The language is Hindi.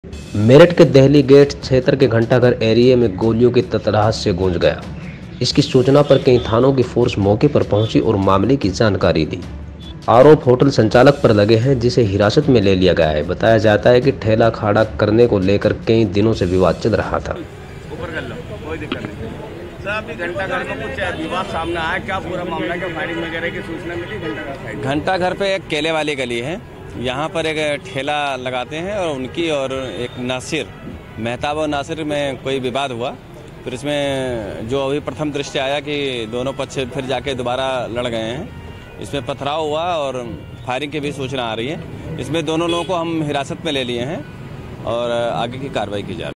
मेरठ के दहली गेट क्षेत्र के घंटाघर एरिया में गोलियों की तड़तड़ाहट से गूंज गया। इसकी सूचना पर कई थानों की फोर्स मौके पर पहुंची और मामले की जानकारी दी। आरोप होटल संचालक पर लगे हैं, जिसे हिरासत में ले लिया गया है। बताया जाता है कि ठेला खाड़ा करने को लेकर कई दिनों से विवाद चल रहा था। ऊपर कर लो, कोई दिक्कत नहीं। सर अभी घंटाघर में कुछ विवाद सामने आया, क्या पूरा मामला, क्या फायरिंग वगैरह की सूचना मिली? घंटाघर पे एक केले वाली गली है, यहाँ पर एक ठेला लगाते हैं और उनकी और एक नासिर मेहताब और नासिर में कोई विवाद हुआ। फिर इसमें जो अभी प्रथम दृष्टि आया कि दोनों पक्ष फिर जाके दोबारा लड़ गए हैं। इसमें पथराव हुआ और फायरिंग की भी सूचना आ रही है। इसमें दोनों लोगों को हम हिरासत में ले लिए हैं और आगे की कार्रवाई की जा रही है।